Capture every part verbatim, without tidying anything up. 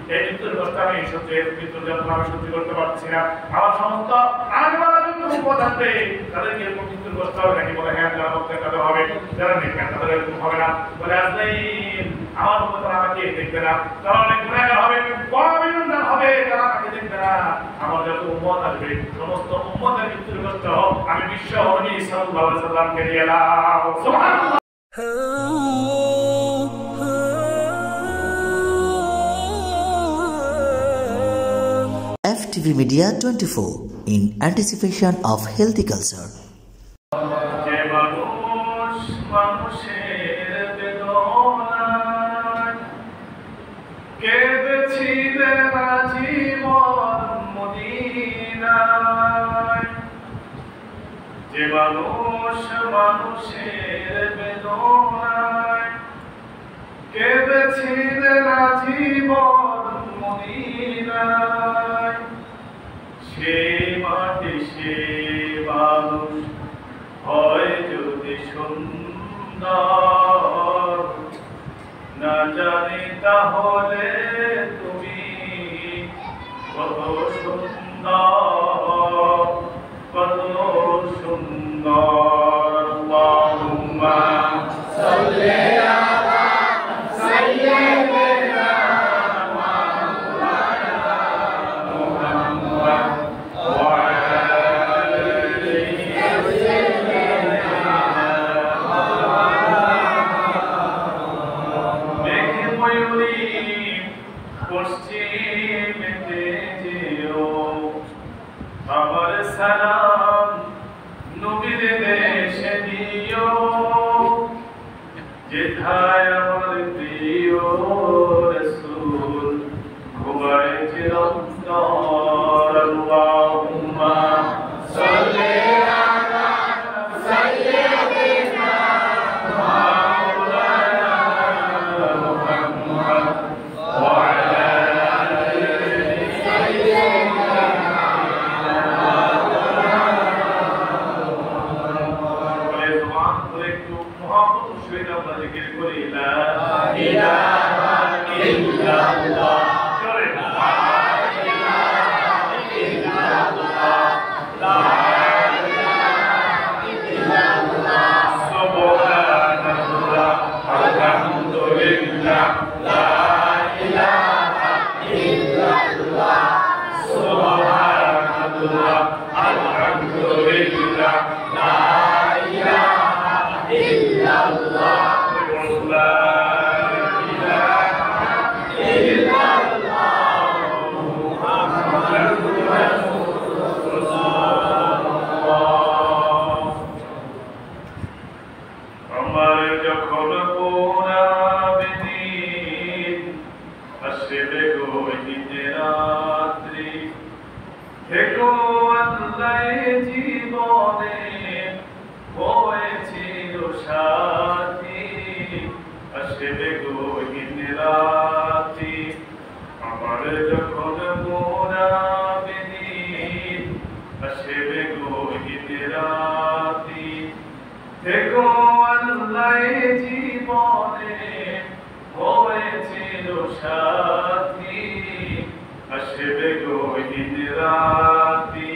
এই মৃত্যুর কষ্ট আমি সহ্য মৃত্যুর যন্ত্রণা আমি সহ্য করতে পারছি না। আমার সমস্ত আগেবালা যত উম্মত আসবে তাদেরকে এরকম মৃত্যুর কষ্ট হবে নাকি? বলে হ্যাঁ, যারা বলতে তাদের হবে, যারা দেখবে তাদের এরকম হবে না। বলে আজরাইল আমার উম্মত আমাকে দেখবে না, তারা অনেক গুনাহগার হবে, বড় বিনম্র হবে, তারা আমাকে দেখবে না। আমার যত উম্মত আসবে সমস্ত উম্মতের মৃত্যুর কষ্ট আমি বিশ্ব নবী সাল্লাল্লাহু আলাইহি সাল্লামকে দিয়ে দাও। সুবহানাল্লাহ। F T V Media twenty-four in anticipation of healthy culture. যে মানুষ মানুষের বেদনায় কেঁদেছিলেন আজীবন মদিনায়, যে মানুষ মানুষের বেদনায় কেঁদেছিলেন আজীবন মদিনায়, সেই মাটি সে মানুষ হয় যদি সুন্দর, না জানি তাহলে তুমি কত সুন্দর, কত সুন্দর। আল্লাহুম্মা সাল্লি আলা সাইয়্যিদিনা মুহাম্মাদ ওয়া আলা আলিহি মেঘে ময়ূরী পশ্চিমেতে যেও, আমার সালাম নবীর দেশে দিও, যেথায় আমার প্রিয় রাসূল ঘুমায় চিরন্তর। আল্লাহুম্মা সাল্লি আলা সাইয়্যিদিনা মাওলানা মুহাম্মদ ওয়া আলা আলিহি সাইয়্যিদিনা। আমরা জিকির করি লা ইলাহা ইল্লাল্লাহ, জোরে লা ইলাহা ইল্লাল্লাহ, লা ইলাহা ইল্লাল্লাহ, সুবহানাল্লাহ আলহামদুলিল্লাহ, লা ইলাহা ইল্লাল্লাহ, সুবহানাল্লাহ আলহামদুলিল্লাহ, লা ইলাহা ইল্লাল্লাহ, লা ইলাহা ইল্লাল্লাহ, মুহাম্মাদুর রাসূলুল্লাহ। আমার যখন পোড়াবে দিন আসবে গো হিজরাত্রি, থেকো আল্লাহ জীবনে হয়েছিল সাথী, আসবে গো হিজরাত্রি। আমার যখন পোড়াবে দিন আসবে গো হিজরাত্রি, থেকো আল্লাহ জীবনে হয়েছিল সাথী, আসবে গো হিজরাত্রি।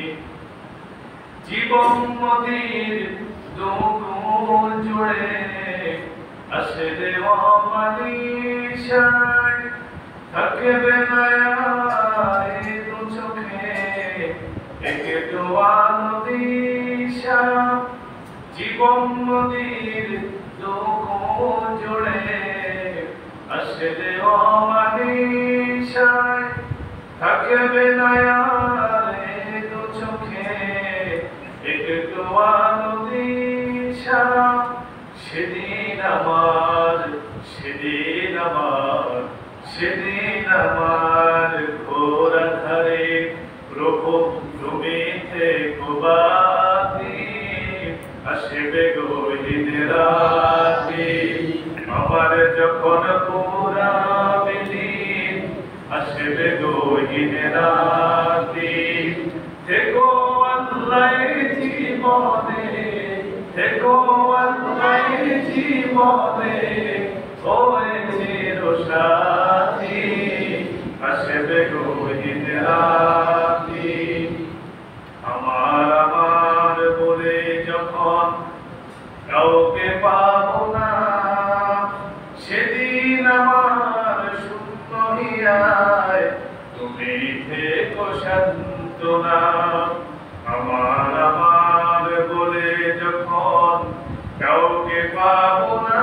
জীবন নদীর দুগুণ জুড়ে আসলে অমানিসায়, থাকবে না এই দু চোখে একটু আলো দিশা। জীবন নদীর দুগুণ জুড়ে আসলে অমানিসায়, থাকবে না এই দু চোখে একটু আলো দিশা। সেদিন আমার সেদিন আমার সেদিন আমার ঘোর ধারে প্রভু ভূমিতে কুবাতি, আসবে গো হিজরাতি। আমার যখন পুরাবে দিন আসবে গো হিজরাতি, থেকো আল্লাহ জীবনে, থেকো আল্লাহ জীবনে হয়েছিল সাথী, হিয়ায় তুমি থেকো সান্ত্বনা আমার আমার বলে যখন কাউকে পাবো না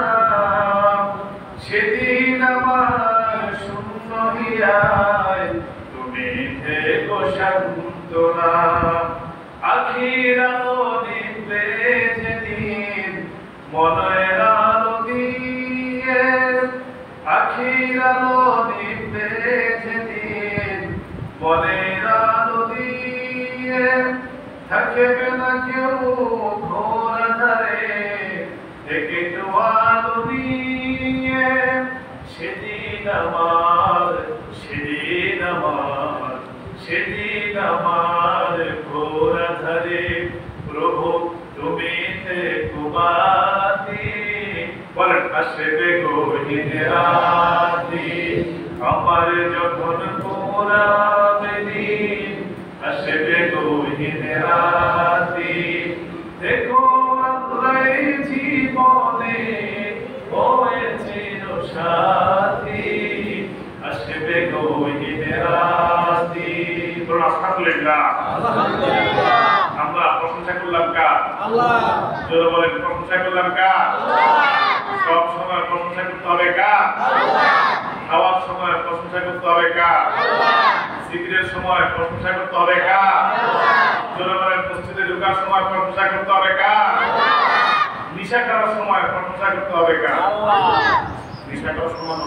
সেদিন আমার শূন্য হিয়ায় তুমি থেকো সান্ত্বনা আখির আলো নিভবে যেদিন মনের আলো দিয়ে আখির আলো নিভবে যেদিন মনের আলো দিয়ে থাকবে না কেউ ঘোর ধারে থেকে আলো নিয়ে সেদিন আমার সেদিন আমার সেদিন আমার ঘোর ধারে প্রভু তুমি থেকো বাতি বলেন আসবে গহীন রাতি আমার যখন ঘোরাবে দিন আসবে গহীন রাতি দেখো আল্লাহ জীবনে হয়েছিল সাথী আসবে গহীন রাতি। আলহামদুলিল্লাহ আমরা প্রশংসা করলাম কার? আল্লাহ। জোরে বলেন প্রশংসা করলাম কার? আল্লাহ। সব সময় প্রশংসা করতে হবে কার? আল্লাহ। খাওয়ার সময় প্রশংসা করতে হবে কার? আল্লাহ। জিকিরের সময় প্রশংসা করতে হবে কার? আল্লাহ। জোরে বলেন মসজিদে ঢোকার সময় প্রশংসা করতে হবে কার? আল্লাহ। নিশা করার সময় প্রশংসা করতে হবে কার? আল্লাহ। নিশা করার সময়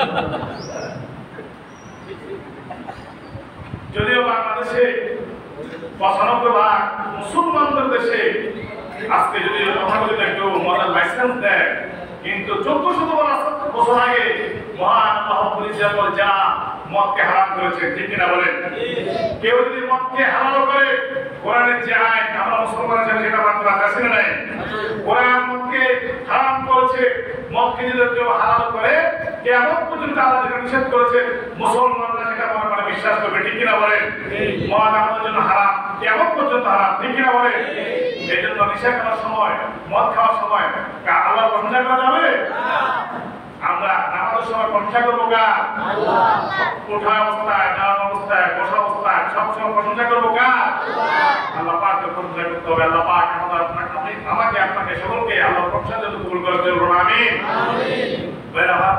যদিও বাংলাদেশে পঁচানব্বই ভাগ মুসলমানদের দেশে আজকে যদি তথাকথিত একটু মজার লাইসেন্স দেয়, কিন্তু চোদ্দ শত বছর আগে মহান আল্লাহ যা মদকে হারাম করেছে, ঠিক কিনা বলেন? কেউ যদি মদকে হারাম করে কোরআনের যে আইন আমরা মুসলমান হিসেবে সেটা মানতে পারছি না নাই। কোরআন মদকে হারাম করেছে, মদকে যদি কেউ হারাম করে কেমন পর্যন্ত আল্লাহ যেটা নিষেধ করেছে মুসলমানরা সেটা মনে করে বিশ্বাস করবে, ঠিক কিনা বলেন? মদ আমাদের জন্য হারাম, কেমন পর্যন্ত হারাম, ঠিক কিনা বলেন? এই জন্য নিশা করার সময় মদ খাওয়ার সময় আল্লাহ প্রশংসা করা যাবে? আমরা নামাজের সময় প্রশংসা করবো কার? আল্লাহ। ওঠা অবস্থায়, দাঁড়ানো অবস্থায়, বসা অবস্থায় সব সময় প্রশংসা করবো কার? আল্লাহ। আল্লাহ পাককে প্রশংসা করতে হবে। আল্লাহ পাক আমাদের আমাকে আপনাকে সকলকে আল্লাহর প্রশংসা জন্য কবুল করে দেবেন, আমিন। আমিন। ভাইরা আমার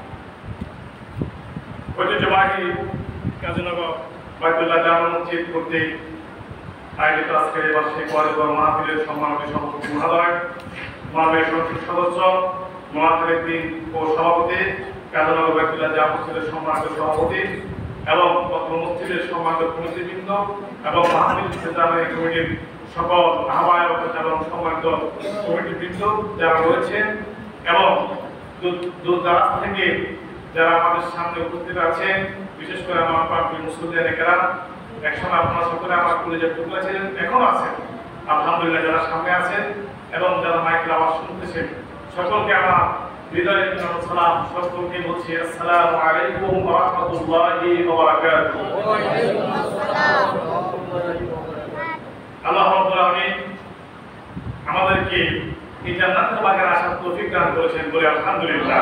ঐতিহ্যবাহী কাজীনগর বাইতুল্লাহ জামে মসজিদ কর্তৃক আয়োজিত আজকের এই বার্ষিক ওয়াজ মাহফিলের সম্মানিত সভাপতি মহোদয়, মাননীয় সংসদ সদস্য, মহাখালীদ্দিন ও সভাপতি, কাজীনগর বাইতুল্লাহ জামে মসজিদের সম্মানিত সভাপতি এবং পত্র মসজিদের সম্মানিত কমিটিবৃন্দ এবং মাহফিল জামায়াত কমিটির সকল আহ্বায়ক এবং সম্মানিত কমিটিবৃন্দ যারা রয়েছেন এবং দূর দারাজ থেকে যারা আমাদের সামনে উপস্থিত আছেন, বিশেষ করে আমার পার্টি মুসলিম কেরাম, একসময় আপনারা সকলে আমার কলেজের টুকরা ছিলেন, এখনো আছেন, আলহামদুলিল্লাহ যারা সামনে আছেন এবং যারা মাইকের আওয়াজ শুনতেছেন, সকলকে আমার হৃদয়ের সালাম, সকলকে বলছি আসসালামু আলাইকুম ওয়া রাহমাতুল্লাহি ওয়া বারাকাতুহু। আল্লাহ রাব্বুল আলামিন আমাদেরকে এই জান্নাতের বাগানে আসার তৌফিক দান করেছেন বলে আলহামদুলিল্লাহ।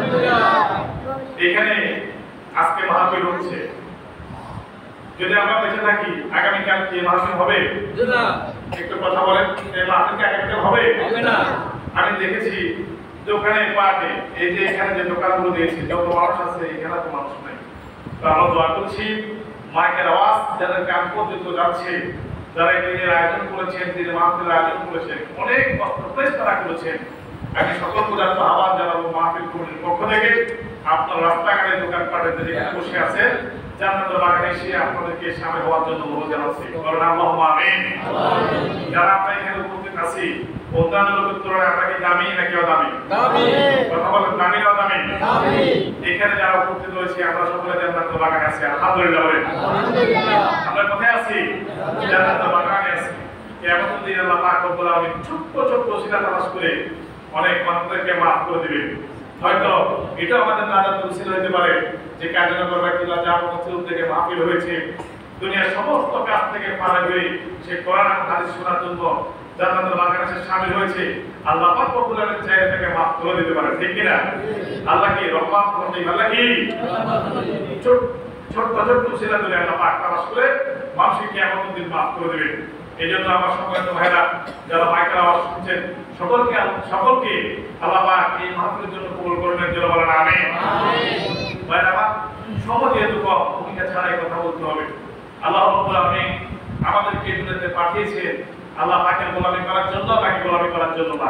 এখানে আজকে মাহফিল হচ্ছে, যদি আমরা বেঁচে থাকি আগামীকাল কি মাহফিল হবে? একটু কথা বলেন, এই মাহফিল কি আগামীকাল হবে? আমি দেখেছি দোকানে পাটে এই যে এখানে যে দোকানগুলো দিয়েছি, যত মানুষ আছে এখানে তো মানুষ নাই। তো আমরা দোয়া করছি মাইকের আওয়াজ যাদের কান পর্যন্ত যাচ্ছে, যারা এই দিনের আয়োজন করেছেন, দিনে মাহফিলের আয়োজন করেছেন, অনেক কষ্ট তারা করেছেন। আমি সকল পূজার আহ্বান জানাবো মাহফিল কমিটির পক্ষ থেকে, আপনার রাস্তাঘাটে দোকানপাটে যেখানে বসে আছে জান্নাতের বাগানে এসে আপনাদেরকে শামিল হওয়ার জন্য অনুরোধ জানাচ্ছি। বলেন আল্লাহুম্মা আমিন। যারা আমরা এখানে উপস্থিত আছি, অন্যান্য লোকের তুলনায় আমরা কি দামি নাকি অদামি? দামি। কথা বলেন, দামি না অদামি? দামি। এখানে যারা উপস্থিত হয়েছে আমরা সকলে জান্নাতের বাগানে আছি, আলহামদুলিল্লাহ বলেন। আলহামদুলিল্লাহ। আমরা কোথায় আছি? জান্নাতের বাগানে আছি। কেমন দিন আল্লাহ পাক রব্বুল আলামিন ছোট্ট ছোট্ট সিলা তালাশ করে অনেক মানুষদেরকে মাফ করে দিবেন। হয়তো এটা আমাদের নাজাত উসিলা হতে পারে যে কাজীনগর বাইতুল্লাহ জামে মসজিদ থেকে মাহফিল হয়েছে, দুনিয়ার সমস্ত কাজ থেকে পার হয়ে সে কোরআন হাদিস শোনার জন্য জান্নাতুল বাগানে শামিল হয়েছে, আল্লাহ পাক রব্বুল আলামিন চাইলে তাকে মাফ করে দিতে পারে, ঠিক কি না? আল্লাহ কি রহমান রহিম, আল্লাহ কি ছোট ছোট ছোট ছেলে ধরে আল্লাহ পাক তালাশ করে মানুষকে কিয়ামতের দিন মাফ করে দেবেন। এই জন্য আমার সম্মানিত ভাইরা যারা মাইকের আওয়াজ শুনছেন সকলকে সকলকে আল্লাহ পাক এই মাহফিলের জন্য কবুল করবেন, জন্য বলেন আমিন। ভাইরা আমার সময় যেহেতু কম, ভূমিকা ছাড়াই কথা বলতে হবে। আল্লাহ রাব্বুল আলামিন আমাদেরকে দুনিয়াতে পাঠিয়েছেন আল্লাহ পাকের গোলামি করার জন্য, নাকি গোলামি করার জন্য না?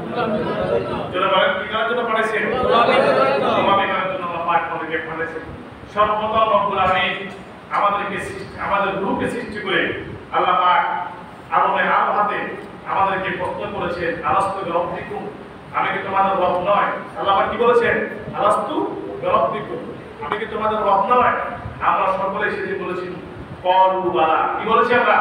যারা বলেন কি করার জন্য পাঠিয়েছেন? গোলামি করার জন্য আল্লাহ পাক আমাদেরকে পাঠিয়েছেন। সর্বপ্রথম রব্বুল আলামিন আমাদেরকে আমাদের রূহকে সৃষ্টি করে আল্লাহ পাক আরবে আবহাতে আমাদেরকে প্রশ্ন করেছেন, আলাস্তু বিরব্বিকুম, আমি কি তোমাদের রব নয়? আল্লাহ পাক কি বলেছেন? আলাস্তু বিরব্বিকুম, আমি কি তোমাদের রব নয়? আমরা সকলে সেদিন বলেছি ক্বালু বালা। কি বলেছি আমরা?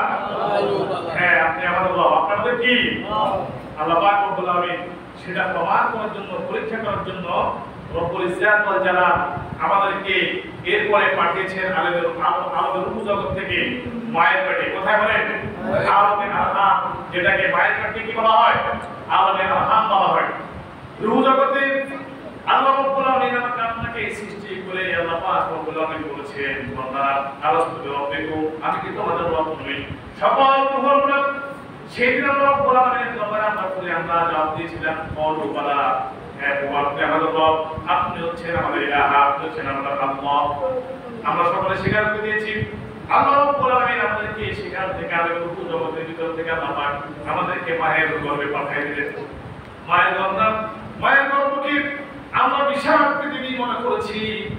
হ্যাঁ, আপনি আমাদের রব। আপনাদের কি? আল্লাহ পাক রব্বুল আলামিন সেটা প্রমাণ করার জন্য, পরীক্ষা করার জন্য রব্বুল ইজ্জাত ওয়াল জালাল আমাদেরকে এরপরে পাঠিয়েছেন আলামের আলামের রূহ জগৎ থেকে মায়ের পেটে। কোথায় বলেন? আলামে আরহাম, যেটাকে মায়ের পেটে কি বলা হয়? আলামে আরহাম বলা হয়। রূহ জগতে আল্লাহ রাব্বুল আলামিন আপনাকে সৃষ্টি করে আল্লাহ পাক রব্বুল আলামিন বলেছেন, বান্দা আলাস্তু বিরব্বিকুম, আমি কি তোমাদের রব নই? সকল রূহগুলো সেদিন আল্লাহ রাব্বুল আলামিনের দরবারে আমরা বলে আমরা জবাব দিয়েছিলাম ক্বালু বালা, হ্যাঁ আপনি আমাদের রব, আপনি হচ্ছেন আমাদের ইলাহ, আপনি হচ্ছেন আমাদের আল্লাহ। আমরা সকলে স্বীকার করে দিয়েছি। আল্লাহ রাব্বুল আলামিন আমাদেরকে সেখান থেকে আলামের রূহ জগতের ভিতর থেকে আল্লাহ পাক আমাদেরকে মায়ের গর্ভে পাঠিয়ে দিলেন। মায়ের গর্ভ, মায়ের গর্ভকে আমরা বিশাল পৃথিবী মনে করেছি,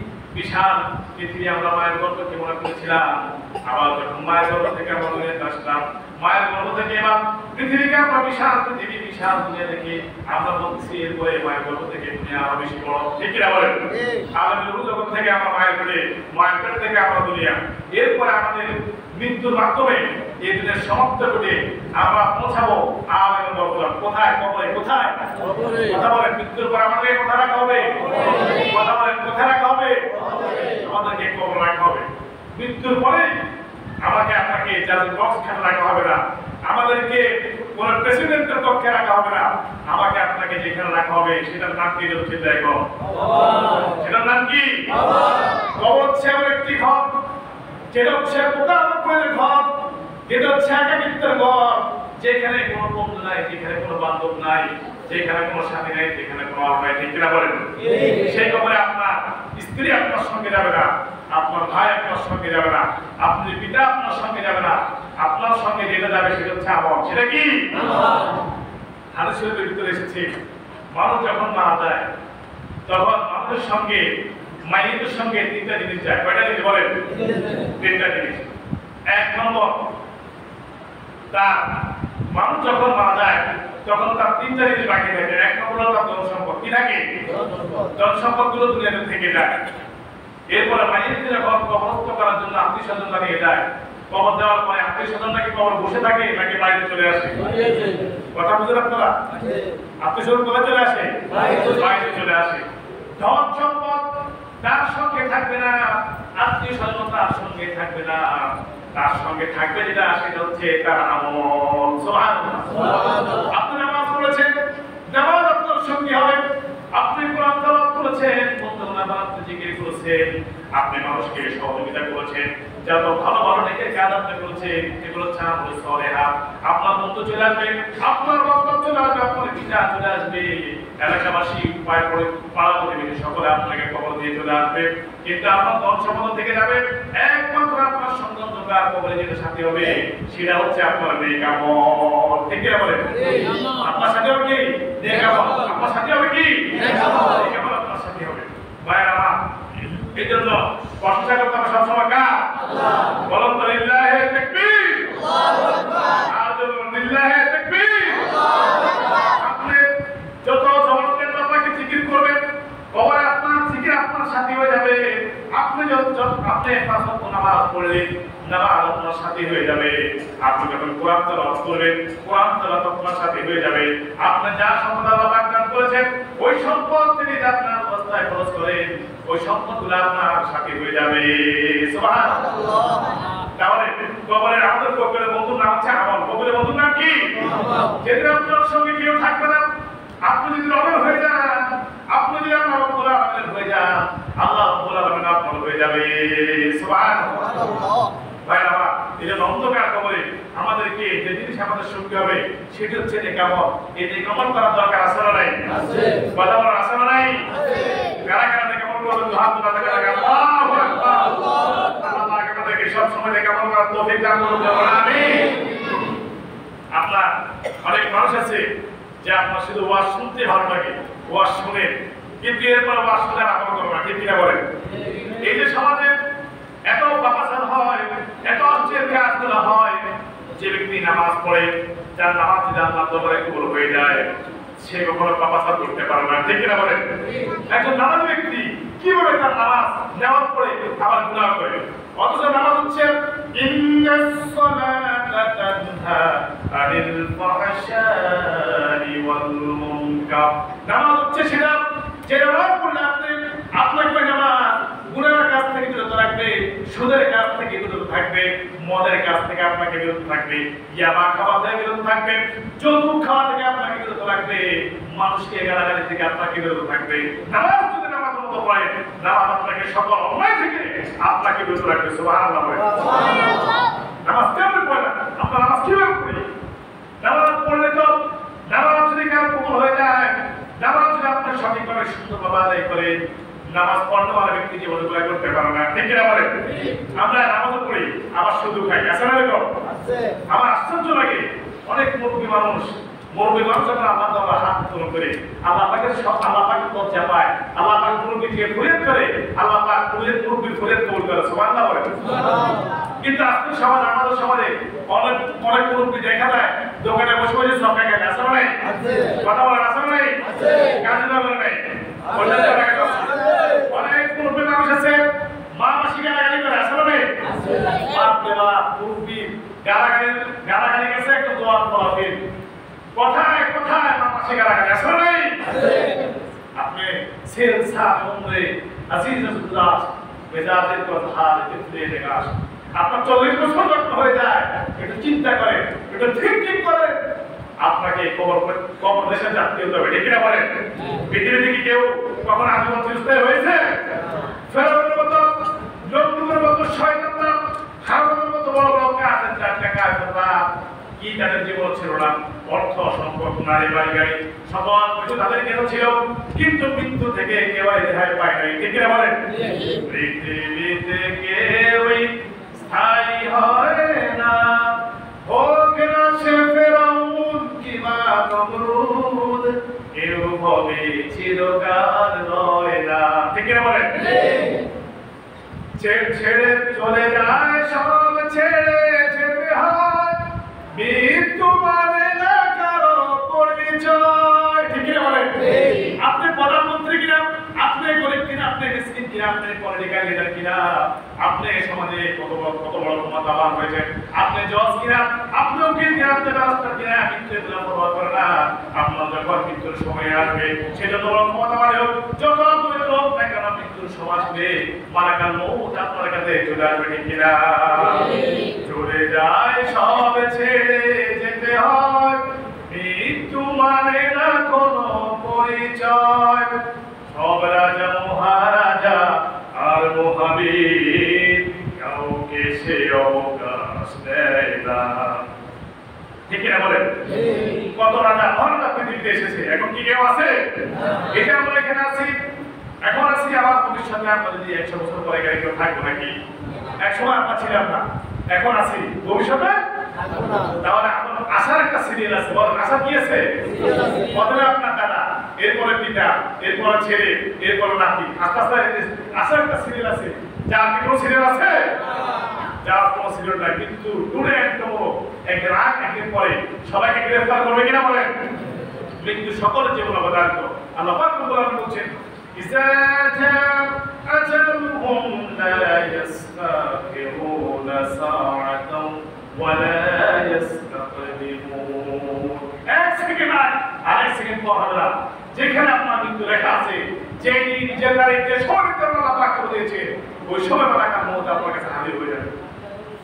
বিশাল পৃথিবী আমরা মায়ের গর্ভকে মনে করেছিলাম। আবার যখন মায়ের গর্ভ থেকে আমরা দুনিয়াতে আসলাম, মায়ের গর্ভ থেকে এবার পৃথিবীকে আমরা বিশাল পৃথিবী, বিশাল দুনিয়া দেখি আমরা বলছি এরপরে মায়ের গর্ভ থেকে দুনিয়া আরো বেশি বড়, ঠিক কিনা বলেন? আলামের রূহ জগৎ থেকে আমরা মায়ের পেটে, মায়ের পেট থেকে আমরা দুনিয়া, এরপরে আমাদের মৃত্যুর মাধ্যমে এই দুনিয়ার সমাপ্ত করে আমরা পৌঁছাবো আলামের গর্ভ। কোথায়? কবরে। কোথায়? কথা বলেন, মৃত্যুর পর আমাদেরকে কোথায় রাখা হবে? কথা বলেন, কোথায় রাখা হবে? আমাদেরকে কবর রাখা হবে। মৃত্যুর পরে আমাকে আপনাকে জাজের বক্স খানে রাখা হবে না, আমাদেরকে কোন প্রেসিডেন্টের কক্ষে রাখা হবে না, আমাকে আপনাকে যেখানে রাখা হবে সেটার নাম কি? হচ্ছে দেখো, সেটার নাম কি? কবর হচ্ছে এমন একটি ঘর, যেটা হচ্ছে পোকামাকড়ের ঘর, যেটা হচ্ছে একাকিত্বের ঘর, যেখানে কোনো বন্ধু নাই, যেখানে কোনো বান্ধব নাই, যেখানে কোনো সাথী নাই, যেখানে কোনো আল নাই, ঠিক কিনা বলেন? সেই কবরে আপনার স্ত্রী আপনার সঙ্গে যাবে না, আপনার ভাই আপনার সঙ্গে যাবে না, আপনার পিতা আপনার সঙ্গে যাবে না, আপনার সঙ্গে যেটা যাবে সেটা হচ্ছে আমল। সেটা কি? হাদিস শরীফের ভিতরে এসেছে, মানুষ যখন মারা যায় তখন মানুষের সঙ্গে, মাইয়ের সঙ্গে তিনটা জিনিস যায়। কয়টা জিনিস বলেন? তিনটা জিনিস। এক নম্বর, তার মানুষ যখন মারা যায় তখন তার তিনটা জিনিস বাকি থাকে। এক নম্বর হলো তার ধন সম্পদ। কি থাকে? ধন সম্পদ গুলো দুনিয়াতে থেকে যায়। এরপরে মাইয়ের যখন কবরস্থ করার জন্য আত্মীয় স্বজনরা নিয়ে যায়, কবর দেওয়ার পরে আত্মীয় স্বজন নাকি কবর বসে থাকে নাকি বাইরে চলে আসে? কথা বুঝলেন আপনারা? আত্মীয় স্বজন কোথায় চলে আসে? বাইরে চলে আসে। ধন সম্পদ তার সঙ্গে থাকবে না, আত্মীয় স্বজন তার সঙ্গে থাকবে না, তার সঙ্গে থাকবে যেটা সেটা হচ্ছে তার আমল। সুবহানাল্লাহ। আপনি নামাজ পড়েছেন, নামাজ আপনার সঙ্গে হবে। আপনি কোরআন তেলাওয়াত করেছেন, বন্ধুরা আপনি জিকির করেছেন, আপনি মানুষকে সহযোগিতা করেছেন, যত ভালো ভালো নেকের কাজ আপনি করেছেন, এগুলো হচ্ছে আমল সালেহা। আপনার বন্ধু চলে আসবে, আপনার বক্তব্য চলে আসবে, আপনার পিতা চলে আসবে, এলাকাবাসী পায় পড়ে পাড়া প্রতিবেশী সকলে আপনাকে কবর দিয়ে চলে আসবে, কিন্তু আপনার ধন সম্পদ থেকে যাবে। একমাত্র আপনার সন্তানরা কবরে যেটা সাথী হবে সেটা হচ্ছে আপনার নেক আমল। ঠিক কি বলেন? আপনার সাথে হবে কি? নেক আমল। আপনার সাথে হবে কি? নেক আমল। নেক আমল আপনার সাথে হবে। ভাইরা আমার, এই জন্য প্রশংসা করতে হবে সবসময় কার? আল্লাহ। বলুন তো লিল্লাহি তাকবীর, আল্লাহু আকবার। আর বলুন লিল্লাহি তাকবীর, আল্লাহু আকবার। আপনি যত জবানকে আপনাকে জিকির করবেন, কবরে আপনার জিকির আপনার সাথী হয়ে যাবে। আপনি যত আপনি পাঁচ ওয়াক্ত নামাজ পড়লেন, নামাজ আপনার সাথী হয়ে যাবে। আপনি যখন কোরআন তেলাওয়াত করবেন, কোরআন তেলাওয়াত আপনার সাথী হয়ে যাবে। আপনি যা সম্পদ আল্লাহ পাক দান করেছেন, ওই সম্পদ তিনি আপনার অবস্থায় খরচ করেন, ওই সম্পদগুলো আপনার সাথী হয়ে যাবে। সুবহানাল্লাহ। তাহলে কবরের আমাদের কবরের বন্ধুর নাম হচ্ছে আমল। কবরের বন্ধুর নাম কি? যেদিন আপনার সঙ্গে কেউ থাকবে না, আপনি যদি রবের হয়ে যান, আপনি যদি আল্লাহ রাব্বুল আলামিন হয়ে যান, আল্লাহ রাব্বুল আলামিন আপনার হয়ে যাবে। সুবহানাল্লাহ। ভাই আমার এই যে অন্ধকার কবরে আমাদেরকে যে জিনিস আমাদের শুনতে হবে সেটা হচ্ছে নেকামল। এই নেকামল করার দরকার আছে না নাই? আছে। কথা বলার আছে না নাই? আছে। কারা কারা নেকামল করবেন? হাত তুলে দেখা লাগে। আল্লাহু আকবার। আল্লাহ আমাদেরকে সব সময় নেকামল করার তৌফিক দান করুন। আমিন। আপনার অনেক মানুষ আছে যে আপনার শুধু ওয়াজ শুনতে ভালো লাগে, ওয়াজ শুনে, কিন্তু এরপর ওয়াজ শুনে আমল করবে না। ঠিক কিনা বলেন? এই যে সমাজে এত পাপাচার হয়, এত অশ্লীল কাজগুলো হয়, যে ব্যক্তি নামাজ পড়ে, যার নামাজ যদি আল্লাহর দরবারে কবুল হয়ে যায়, সে কখনো পাপাচার করতে পারে না। ঠিক কিনা বলেন? একজন নামাজি ব্যক্তি কিভাবে তার নামাজ নেওয়ার পরে আবার গুনাহ করে? অথচ নামাজ হচ্ছে ইন্নাস সালাতা তানহা আনিল ফাহশাই ওয়াল মুনকার। নামাজ হচ্ছে সেটা যে নামাজ পড়লে আপনি আপনাকে নামাজ গুনাহের কাজ থেকে বিরত রাখবে, সুদের কাজ থেকে বিরত থাকবে, মদের কাজ থেকে আপনাকে বিরত থাকবে, ইয়াবা খাওয়া থেকে বিরত থাকবে, যৌতুক খাওয়া থেকে আপনাকে বিরত রাখবে, মানুষকে গালাগালি থেকে আপনাকে বিরত থাকবে। নামাজ যদি নামাজ মতো পড়ে, নামাজ আপনাকে সকল অন্যায় থেকে আপনাকে বিরত রাখবে। সুবহানাল্লাহ। সুবহানাল্লাহ। নামাজ কেমন পড়ে না? আপনার নামাজ কিভাবে পড়ে? নামাজ পড়লে তো নামাজ যদি কারো কবুল হয়ে যায়, নামাজ যদি আপনি সঠিকভাবে সুন্দরভাবে আদায় করেন, নামাজ পড়তে পারা ব্যক্তি জীবনে দোয়া করতে পারে না। ঠিক কিনা বলেন? আমরা নামাজ পড়ি আবার শুধু খাই, আছে না এরকম? আছে। আমার আশ্চর্য লাগে, অনেক মুরব্বী মানুষ মুরব্বী মানুষ যখন আল্লাহ তাআলা হাত উত্তোলন করে, আল্লাহ পাকে সব আল্লাহ পাকে লজ্জা পায়, আল্লাহ পাক মুরব্বীকে ফরিয়াদ করে, আল্লাহ পাক মুরব্বীর ফরিয়াদ কবুল করে। সুবহানাল্লাহ বলেন। কিন্তু আজকের সমাজ, আমাদের সমাজে অনেক অনেক মুরব্বী দেখা যায় দোকানে বসে বসে সব খায়, আছে না? আছে। কথা বলেন, আছে না? আছে। কাজে বলেন নাই? অনেক মুরব্বী মানুষ আছে মা মাসি গালাগালি করে, আছে না? আছে। বাপ রে বাপ, মুরব্বী গালাগালি গালাগালি গেছে একটু দোয়ার ফলাফল, কথায় কথায় মা মাসি গালাগালি, আছে না? আছে। আপনি সেল সাহ উমরে আজিজ রাসূলুল্লাহ মেজাজের কথা দেখতে দেখাস, আপনার চল্লিশ বছর যখন হয়ে যায় একটু চিন্তা করে, একটু ঠিক ঠিক করে আপনাকে কবর কবর দেশে যাত্রী হতে হবে। ঠিক কিনা বলেন? পৃথিবী থেকে কেউ কখন আজীবন চিরস্থায়ী হয়েছে? ফেরাউনের মতো, নমরুদের মতো, শয়তানরা, হারুনের মতো বড় বড় কাজের চারটা কাজ করলা, কি তাদের জীবন ছিল না? অর্থ সম্পদ, নারী বাড়ি গাড়ি সকল কিছু তাদের কেন ছিল, কিন্তু মৃত্যু থেকে কেউ রেহাই পায় নাই। ঠিক কিনা বলেন? পৃথিবীতে কেউই স্থায়ী হয় না, হোক না সে ফেরাউন কিংবা নমরুদ, কেউ হবে চিরকাল রয় না। ঠিক কিনা বলেন? ছেড়ে চলে যায়, সব ছেড়ে যেতে হয়, মৃত্যু মানে না কারো পরিচয়। ঠিক কিনা বলেন? আপনি প্রধানমন্ত্রী কিনা, আপনি গরিব কিনা, আপনি মিসকিন কিনা, আপনি পলিটিক্যাল লিডার কিনা, আপনি সমাজে কত বড় কত বড় ক্ষমতাবান হয়েছে, আপনি জজ কিনা, আপনি উকিল কিনা, আপনি ব্যারিস্টার কিনা, মৃত্যু এগুলো পরোয়া করে না। আপনার যখন মৃত্যুর সময় আসবে, সে যত বড় ক্ষমতাবান হোক, যত পবিত্র হোক না কেন, মৃত্যুর সময় আসবে, মালাকাল মউত আপনার কাছে চলে আসবে। ঠিক কিনা? চলে যায়, সব ছেড়ে যেতে হয়, মৃত্যু মানে না কোনো পরিচয়, সব রাজা মহারাজা আর মহাবীর কাউকে সে অবকাশ দেয় না। ঠিক কিনা বলেন? কত রাজা মহারাজা পৃথিবীতে এসেছে, এখন কি কেউ আছে? এই যে আমরা এখানে আছি, এখন আছি, আবার ভবিষ্যতে আমরা যদি একশো বছর পরে গেলে কেউ থাকবো নাকি? এক সময় আমরা ছিলাম না, এখন আছি, ভবিষ্যতে তাহলে আমার আশার একটা সিরিয়াল আছে। বলেন, আশা কি আছে? প্রথমে আপনার দাদা, এরপরে পিতা, এরপরে ছেলে, এরপরে নাতি, আস্তে আস্তে আশার একটা সিরিয়াল আছে। যার কি কোনো সিরিয়াল আছে? যার কোনো সিরিয়াল নাই। কিন্তু দূরে একদম একদিন আগ একদিন পরে সবাইকে গ্রেফতার করবে কিনা বলেন? মৃত্যু সকলের জীবন অবদারিত। আল্লাহ পাক বলছেন, ইজা জাআ আজালুহুম লা ইস্তাখিরুনা সাআতাও ওয়া লা ইস্তাকদিমুন। এক সেকেন্ড আরেক সেকেন্ড পর হবে না। যেখানে আপনার মৃত্যু লেখা আছে, যে নিজের তারিখ যে সময় আল্লাহ পাক করে দিয়েছে, ওই সময় মালাকুল মউত আপনার কাছে হাজির হয়ে যাবে।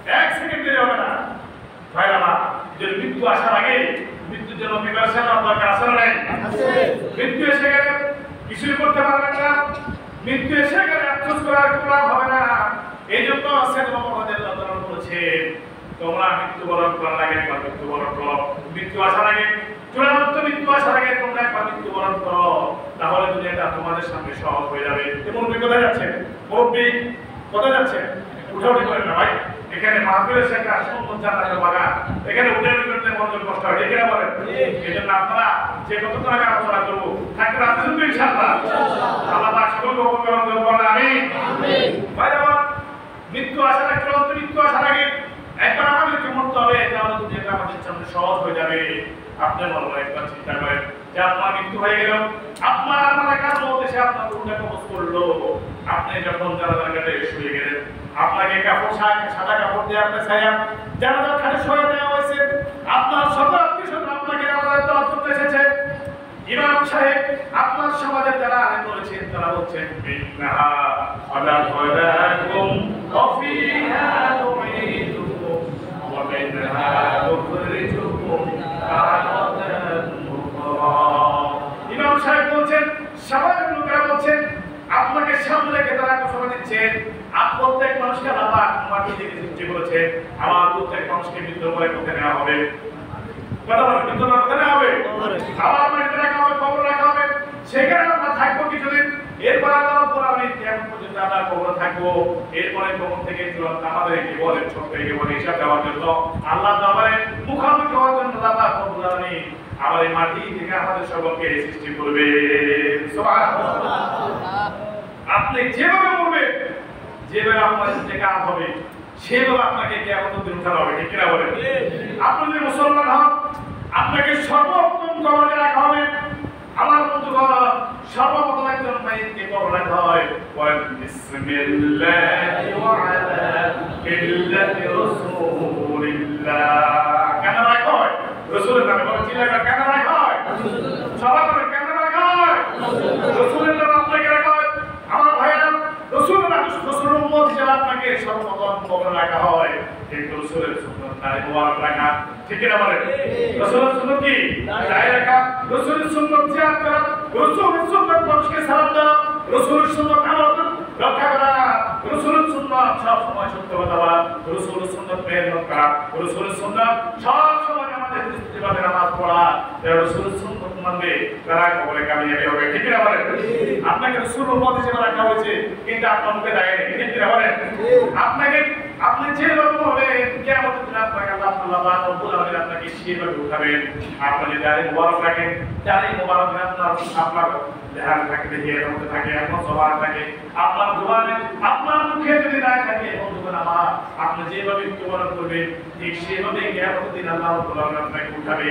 এক সেকেন্ড দেরি হবে না ভাই আমার যদি মৃত্যু আসার আগে মৃত্যুর জন্য প্রিপারেশন দরকার আছে না মৃত্যু এসে গেলে কিছুই করতে পারবেন না মৃত্যু এসে গেলে আফসোস করার কোনো লাভ হবে না এই জন্য সাইয়েদনা মুহাম্মদ রাদিয়াল্লাহু বলেছে তোমরা মৃত্যুবরণ করার আগে একবার মৃত্যুবরণ করো মৃত্যু আসার আগে চূড়ান্ত মৃত্যু আসার আগে তোমরা একবার মৃত্যুবরণ করো তাহলে দুনিয়াটা তোমাদের সামনে সহজ হয়ে যাবে মুরব্বী কোথায় যাচ্ছে মুরব্বী কোথায় যাচ্ছে উঠে উঠে করেন না ভাই এখানে মাহফিলের শেখা সুন্দর জান্নাতের বাগান এখানে উঠে উঠে করতে মনোযোগ কষ্ট হয় ঠিক না বলেন এই জন্য আপনারা যে কতক্ষণ আগে আলোচনা করবো থাকতে রাখতে শুনবো ইনশাআল্লাহ আল্লাহ পাক সকলকে উপকরণ দেব বলেন আমিন ভাই আমার মৃত্যু আসার আগে চূড়ান্ত মৃত্যু আসার আগে একবার আমাদেরকে মরতে হবে তাহলে দুনিয়াটা আমাদের সামনে সহজ হয়ে যাবে আপনি মনে একবার চিন্তা করেন যে আপনার মৃত্যু হয়ে গেল আপনার আমার কাজ মধ্যে সে আপনার রুহটা কবজ করলো আপনি যখন জানাজার কাছে শুয়ে গেলেন আপনাকে কাপড় সাদা কাপড় দিয়ে আপনি ছায়া জানাজার খাটে শুয়ে দেওয়া হয়েছে আপনার সকল আত্মীয় স্বজন আপনাকে জানাজার দাওয়াত করতে এসেছে ইমাম সাহেব আপনার সমাজের যারা আলেম রয়েছেন তারা বলছেন বিন্নাহা আলাকুম ওয়াফিহা তুঈদুকুম ওয়া মিনহা তুখরিজুকুম তারাতান উখরা ইমাম সাহেব বলছেন সমাজের লোকেরা বলছেন আপনাকে সামনে রেখে তারা ঘোষণা দিচ্ছেন প্রত্যেক মানুষকে আল্লাহ মাটি থেকে সৃষ্টি করেছে আমার প্রত্যেক মানুষকে মৃত্যুর পরে কোথায় নেওয়া হবে কথা বলেন মৃত্যুর পরে কোথায় নেওয়া হবে আবার মাটিতে রাখা হবে কবর রাখা হবে সেখানে আমরা থাকবো কিছুদিন এরপর আল্লাহ পর আমি কেমন পর্যন্ত আমরা কবর থাকবো এরপরে কবর থেকে চূড়ান্ত আমাদেরকে বলেন ছোট্ট থেকে বলে হিসাব দেওয়ার জন্য আল্লাহ দরবারে মুখামুখি হওয়ার জন্য আল্লাহ রব্বুল আলামিন আমার এই মাটি থেকে আমাদের সকলকে সৃষ্টি করবে সুবহানাল্লাহ আপনি যেভাবে মরবেন যেভাবে আপনার ইন্তেকাল হবে সেভাবে আপনাকে কিয়ামতের দিন উঠানো হবে ঠিক কিনা বলেন আপনি যদি মুসলমান হন আপনাকে সর্বোত্তম কবরে রাখা হবে আমার বন্ধুগণ সর্বপ্রথম একজন মাইতকে কবরে রাখা হয় বলেন বিসমিল্লাহি ওয়া আলা মিল্লাতি রাসূলিল্লাহ কেন রাখা হয় রাসূলের নামে বলেন চিল্লাটা কেন রাখা হয় সবাই বলেন কেন রাখা হয় রাসূলের নামে আপনাকে রাখা হয় আমার ভাইরা রাসূলের রাসূলের উম্মত হিসেবে আপনাকে সর্বপ্রথম কবরে রাখা হয় কিন্তু রাসূলের সুন্নাত দাঁড়িয়ে মোবারক রাখা ঠিক না বলেন রাসূলের সুন্নাত কি দাঁড়িয়ে রাখা রাসূলের সুন্নাত জিয়াদ করা রাসূলের সুন্নাত মানুষকে সালাম দেওয়া রাসূলের সুন্নাত আমল রক্ষা করা রাসূলের সুন্নাত সব সময় সত্য কথা বলা রাসূলের সুন্নাত মেহনত করা রাসূলের সুন্নাত সব সময় আমাদের ইস্তেগফারে নামাজ পড়া রাসূলের সুন্নাত মানবে তারা কবরে কামিয়াবি হবে ঠিক না বলেন আপনাকে রাসূলের উম্মত হিসেবে রাখা হয়েছে কিন্তু আপনার মুখে দাঁড়িয়ে নেই ঠিক না বলেন আপনাকে আপনি যেভাবে হবে কিয়ামতের দিন আপনাকে আল্লাহ তাআলা রব্বুল আলামিন আপনাকে সেভাবে উঠাবেন আপনি যদি দাঁড়িয়ে মোবারক রাখেন দাঁড়িয়ে মোবারক আপনার আপনার ধ্যান থাকে দেহে মধ্যে থাকে এমন জবান থাকে আপনার জবানে আপনার মুখে যদি না থাকে বন্ধুগণ আমার আপনি যেভাবে মৃত্যুবরণ করবেন ঠিক সেভাবে কিয়ামতের দিন আল্লাহ রব্বুল আলামিন আপনাকে উঠাবে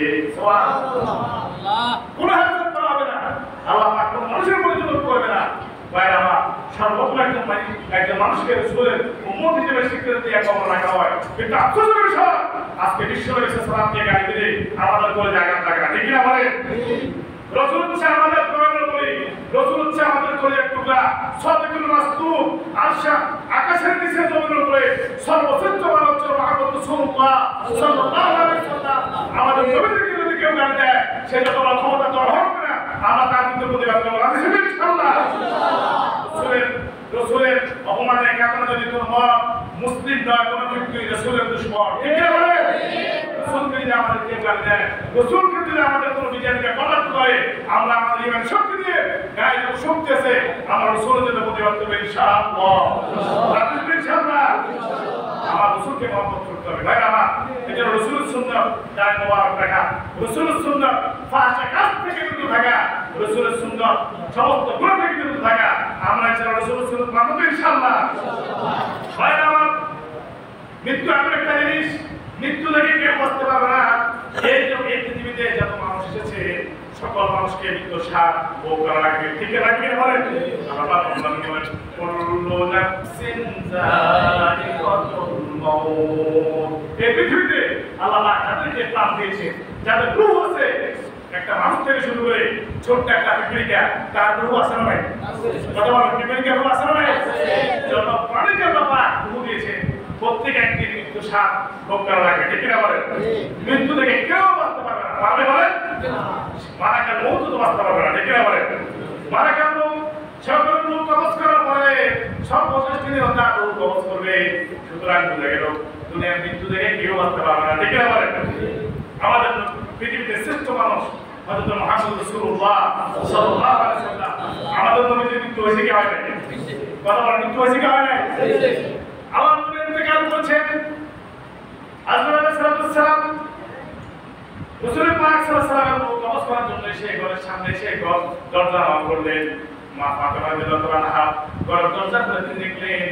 সুবহানাল্লাহ কোন হাজার করা হবে না আল্লাহ পাক কোন মানুষের পরিচয় করবে না ভাইরা আমার সর্বপ্রথম একজন একজন মানুষকে রাসূলের উম্মত হিসেবে স্বীকৃতি দিয়ে কবর রাখা হয় কিন্তু আফসোসের বিষয় আজকে বিশ্বনবী সাল্লাল্লাহু আলাইহি ওয়াসাল্লামকে গালি দিয়ে আমাদের করে জায়গা থাকে না ঠিক না বলেন রাসূল হচ্ছে আমাদের প্রয়োজন বলি রাসূল হচ্ছে আমাদের করে এক টুকরা সাদিকুল মাসদুক আরশা আকাশের নিচে জমিনের উপরে সর্বশ্রেষ্ঠ মানব হচ্ছে মুহাম্মদ রাসূলুল্লাহ সাল্লাল্লাহু আলাইহি ওয়াসাল্লাম আমাদের নবীকে যদি কেউ গালি দেয় সেটা তোমার ক্ষমতা তো হবে না আমরা তার বিরুদ্ধে প্রতিবাদ করব ইনশাআল্লাহ রাসূলের রাসূলের অপমানে কারণে যদি কোনো মুসলিম নয় কোনো ব্যক্তি রাসূলের দুশমন ঠিক না বলে রাসূলকে যদি আমাদের কেউ গালি দেয় রাসূলকে যদি আমাদের কোনো বিজয়কে কটাক্ষ করে আমরা আমাদের ইমান শক্তি দিয়ে গায়ে যে শক্তি আছে আমরা রাসূলের জন্য প্রতিবাদ করব ইনশাআল্লাহ ইনশাআল্লাহ আমার রাসূলকে মহব্বত করতে হবে ভাই আমার এই যে রাসূলের সুন্নাত দায় মোবারক রাখা রাসূলের সুন্নাত ফাঁসা কাজ থেকে দূরে থাকা রাসূলের সুন্নাত সমস্ত গুণ থেকে দূরে থাকা আমরা যারা রাসূলের সুন্নাত মানব ইনশাআল্লাহ ভাই আমার মৃত্যু এমন একটা জিনিস মৃত্যু থেকে কেউ বাঁচতে পারবে না এই যে এই পৃথিবীতে যত মানুষ এসেছে সকল মানুষকে মৃত্যু সাথ ভোগ করা লাগবে ঠিক রাখবে বলেন আল্লাহ বলেন কুল্লু নাফসিন যায়িকাতুল মাউত এই পৃথিবীতে আল্লাহ যাদেরকে প্রাণ দিয়েছে যাদের রূহ আছে একটা মানুষ থেকে শুরু করে ছোট্ট একটা পিপিলিকা তার রূহ আছে না ভাই কথা বলেন পিপিলিকা রূহ আছে না ভাই যত প্রাণীকে আল্লাহ রূহ দিয়েছে প্রত্যেক একদিন মৃত্যু সাথ ভোগ করা লাগবে, ঠিক কিনা বলেন? মৃত্যু থেকে কেউ বাঁচতে পারবে না, পারবে বলেন? মারাকাল মৌত তো বাঁচতে পারবে না, ঠিক কিনা বলেন? মারাকাল মৌত সকল রূপ কবজ করার পরে সব পঁচিশটি দিন তার রূপ কবজ করবে। সুতরাং বুঝে গেল দুনিয়ার মৃত্যু থেকে কেউ বাঁচতে পারবে না, ঠিক কিনা বলেন? আমাদের পৃথিবীতে শ্রেষ্ঠ মানুষ হযরত মুহাম্মদ রাসূলুল্লাহ সাল্লাল্লাহু আলাইহি ওয়াসাল্লাম, আমাদের নবীর মৃত্যু হয়েছে কি হয় নাই? কথা বলেন, মৃত্যু হয়েছে কি হয় নাই? আমার নবী ইন্তেকাল করেছেন। আজরাইল আলাইহিস সালাম রাসূল পাক সাল্লাল্লাহু আলাইহি ওয়াসাল্লামের রূহ কবজ করার জন্য এসে ঘরের সামনে এসে দরজা নক করলেন। মা ফাতেমা রাদিয়াল্লাহু আনহা ঘরের দরজা খুলে দেখলেন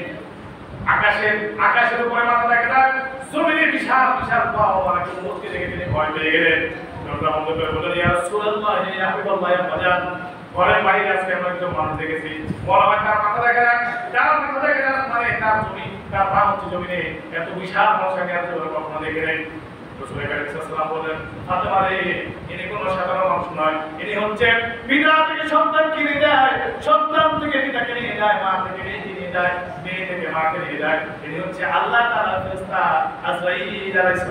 আকাশের আকাশের উপরে মাথা দেখা যায়, জমিনে বিশাল বিশাল পাও আর উম্মতকে দেখে তিনি ভয় পেয়ে গেলেন। দরজা বন্ধ করে বললেন, ইয়া রাসূলুল্লাহ, ইয়া হাবিবাল্লাহ, ইয়া বাজান, ঘরের বাইরে আজকে আমরা একজন মানুষ দেখেছি, মনে হয় তার মাথা দেখা যায়, তার মাথা দেখা যায় মানে তার জমি, তার পা হচ্ছে জমিনে, এত বিশাল মানুষকে আজকে কখনো দেখে নেই। রাসূল কারীম সাল্লাল্লাহু আলাইহি ওয়াসাল্লাম বলেন, ফাতেমা রে, ইনি কোনো সাধারণ মানুষ নয়, ইনি হচ্ছে পিতা থেকে সন্তান কিনে দেয়, সন্তান থেকে পিতাকে নিয়ে যায়, মা থেকে মেয়েকে নিয়ে যায়, মেয়ে থেকে মাকে নিয়ে যায়, ইনি হচ্ছে আল্লাহ তাআলার ফেরেশতা আজরাইল আলাইহিস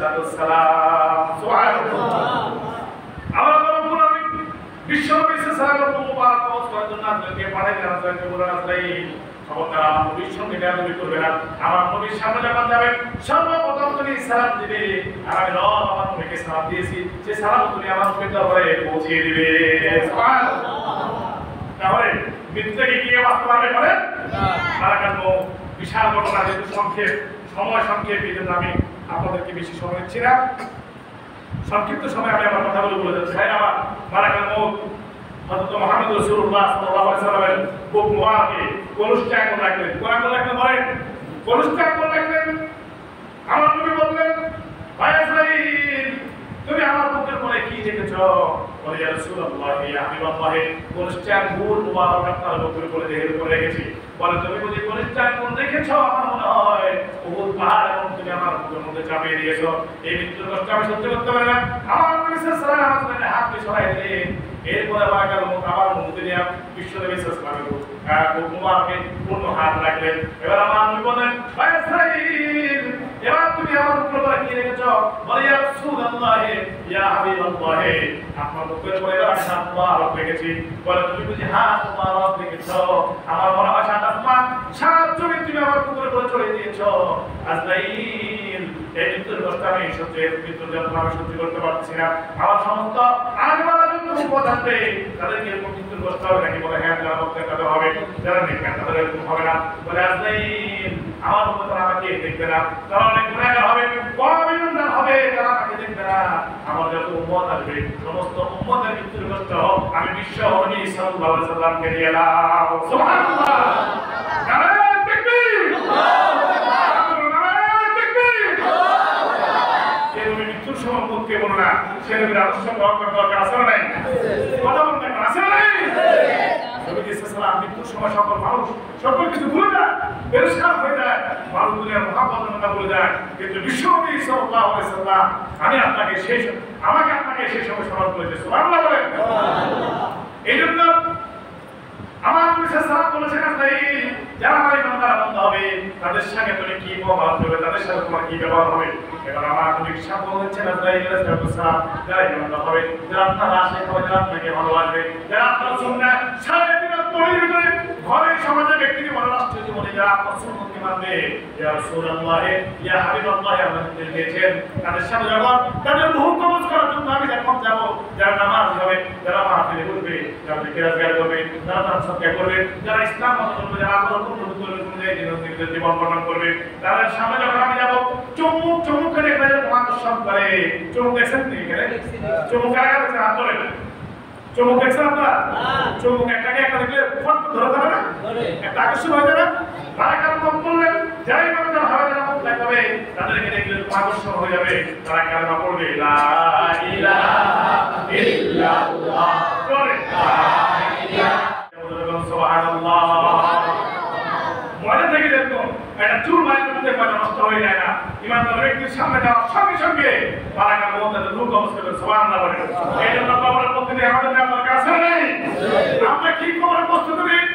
সালাম। সুবহানাল্লাহ। আমার রব্বুল আলামিন বিশ্বনবী সাল্লাল্লাহু আলাইহি ওয়াসাল্লাম মুবারক কবজ করার জন্য আজরাইলকে পাঠালেন। আজরাইলকে বললেন, আজরাইল খবরদার আমার নবীর সঙ্গে বেয়াদবি করবে না, আমার নবীর সামনে যখন যাবেন সর্বপ্রথম তুমি সালাম দিবে, আর আমি রব আমার নবীকে সালাম দিয়েছি, সে সালাম তুমি আমার নবীর দরবারে পৌঁছে দিবে। সুবহানাল্লাহ। তাহলে মৃত্যু থেকে কি বাঁচতে পারবে বলেন? মারাকাল মৌত বিশাল ঘটনা, যেহেতু সংক্ষেপ সময় সংক্ষেপ, এই জন্য আমি আপনাদেরকে বেশি সময় দিচ্ছি না, সংক্ষিপ্ত সময় আমি আমার কথাগুলো বলে যাচ্ছি। ভাই আমার, মারাকাল মৌত হযরত মুহাম্মদ রাসূলুল্লাহ সাল্লাল্লাহু আলাইহি ওয়াসাল্লামের বুক মুবারকে কলুষটা আগুন রাখলেন। কোন আগুন রাখলেন বলেন? কলুষটা আগুন রাখলেন। আমার নবী বললেন, ভাই আজরাইল, তুমি আমার বুকের পরে কি দেখেছো? বলে, ইয়া রাসূলুল্লাহ, ইয়া হাবিবাল্লাহ, কলুষটা আগুন মুবারক আপনার বুকের পরে দেহের উপরে রেখেছি। বলে, তুমি বুঝি কলুষটা আগুন দেখেছো? আমার মনে হয় উহুদ পাহাড় এবং তুমি আমার বুকের মধ্যে চাপিয়ে দিয়েছো। এই মৃত্যুর কষ্ট আমি সহ্য করতে পারি না। আমার নবী সাল্লাল্লাহু আলাইহি ওয়াসাল্লাম হাত সরাই দিলেন। এরপরে মারাকাল মৌত আবার মুক্তি নিয়ে বিশ্বনবী সাল্লাল্লাহু আলাইহি ওয়াসাল্লামের মুবারকে পূর্ণ হাত রাখলেন। এবার আমার নবী বলেন, ভাই ইসরাঈল, এবার তুমি আমার উপর কি রেখেছো? বলে, ইয়া রাসূলুল্লাহ, ইয়া হাবিবাল্লাহ, আপনার বুকের উপরে এবার হাত মুবারক রেখেছি। বলে, তুমি বুঝি হাত মুবারক রেখেছো? আমার মনে হয় সাত আসমান সাত জমিন তুমি আমার বুকের উপরে চড়িয়ে দিয়েছো। আজরাইল, এই মৃত্যুর কষ্ট আমি সহ্য মৃত্যুর যন্ত্রণা আমি সহ্য করতে পারছি না। আমার সমস্ত আগেওয়ালা যত সম্পদ আছে তাদেরকে এরকম মৃত্যুর কষ্ট হবে নাকি? বলে, হ্যাঁ, যারা ভক্তের তাদের হবে, যারা দেখবেন তাদের এরকম হবে না। বলে, আজরাইল, আমার মতো তারা আমাকে দেখবে না, তারা অনেক গুনাহগার হবে, অবিনন্দন হবে, তারা আমাকে দেখবে না। আমার যত উম্মত আসবে সমস্ত উম্মতের মৃত্যুর কষ্ট আমি বিশ্ব নবী সাল্লাল্লাহু আলাইহি ওয়াসাল্লামকে দিয়ে এলাম। সুবহানাল্লাহ। নারে তাকবীর। মৃত্যুর সময় মুখকে বলো না, সে নবীর আদর্শ গ্রহণ করার দরকার আছে না নাই? কথা বলতে আছে না নাই? নবী সাল্লাল্লাহু মৃত্যুর সময় সকল মানুষ সকল কিছু ভুলে যায়, পেরেশান হয়ে যায়, মানুষ দুনিয়ার মহাব্বতের কথা বলে যায়, কিন্তু বিশ্বনবী সাল্লাল্লাহু আলাইহি ওয়াসাল্লাম আমি আপনাকে সেই আমাকে আপনাকে সেই সময় স্মরণ করেছে। সুবহানাল্লাহ বলেন। এই জন্য আমার নবী সাল্লাল্লাহু আলাইহি ওয়াসাল্লাম বলেছেন, আজরাইল, যারা আমার বান্দারা বান্দা হবে তাদের সঙ্গে তুমি কি ব্যবহার করবে, তাদের সাথে তোমার কি ব্যবহার হবে? এবার আমার নবী সামনে বলেছেন, আজরাইল আলাইহিস সালাম, যারা বান্দা হবে, যারা আপনার আশিক হবে, যারা আপনাকে ভালোবাসবে, যারা আপনার সুন্নাহ সারা দিন পড়ে ভিতরে ঘরে সমাজে ব্যক্তিকে বড় রাষ্ট্রীয় জীবনে যারা আপনার সুন্নতকে মানবে, ইয়া রাসূলুল্লাহ, ইয়া হাবিবাল্লাহ, আল্লাহ দিয়েছেন তাদের সাথে যখন তাদের রূহ কবজ করার জন্য আমি যখন যাব, যারা নামাজ হবে, যারা মাহফিলে বলবে, যারা জিকির করবে, যারা তার সৎকার করবে, যারা ইসলাম মত করবে, যারা আল্লাহর হুকুম করবে, অনুযায়ী জীবন পালন করবে, তাদের সামনে যখন আমি যাব, চুমুক চুমুক করে একটা আকর্ষণ করে, চুমুক দেখছেন কি করে? চুমুক কারা কারা হাত ধরে চুমুক দেখছেন আপনারা? চুমুক একটাকে একটা দেখলে ফট ধরে যাবে না, একটা আকর্ষণ হয়ে যাবে। তারা কালমা পড়লেন, যাই মানে যারা হবে যারা মুখ দেখাবে তাদেরকে দেখলে আকর্ষণ হয়ে যাবে, তারা কালমা পড়বে, লা ইলাহা ইল্লাল্লাহ, করে লা ইলাহা সুবহানাল্লাহ। মনে থেকে দেখুন একটা চুল মায়ের মধ্যে পয়সা নষ্ট হয়ে যায় না। ইমানদার ব্যক্তির সামনে যাওয়ার সঙ্গে সঙ্গে তারা কাল মধ্যে রূপ অবস্থা করে সুবহানাল্লাহ বলে। এই জন্য কবরের প্রস্তুতি আমাদের নেওয়ার দরকার আছে নেই? আমরা কি কবরের প্রস্তুতি নিই?